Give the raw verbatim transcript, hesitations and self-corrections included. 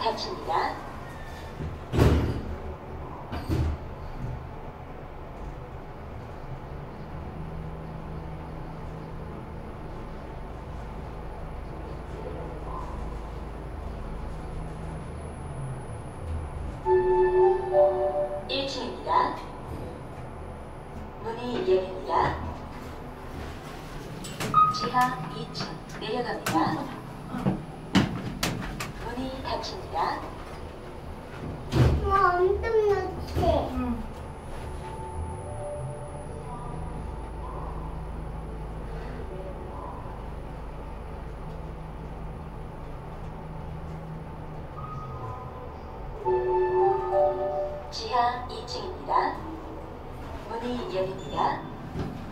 닫힙니다. 일 층입니다. 문이 열립니다. 지하 이 층 내려갑니다. 문이 닫힙니다. 와, 엄청 넓지? 응. 지하 이 층입니다. 문이 열립니다.